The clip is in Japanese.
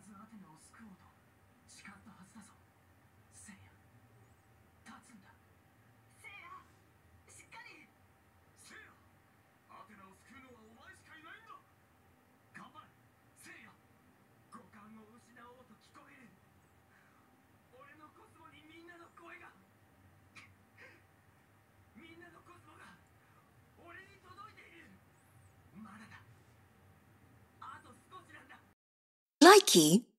ずアテナを救おうと誓ったはずだぞ。セイヤ、立つんだ。 セイヤ、しっかり。 セイヤ、アテナを救うのはお前しかいないんだ。頑張れセイヤ。五感を失おうと聞こえる。俺のコスモにみんなの声が、みんなのコスモが俺に届いている。まだだ、あと少しなんだ。 Likey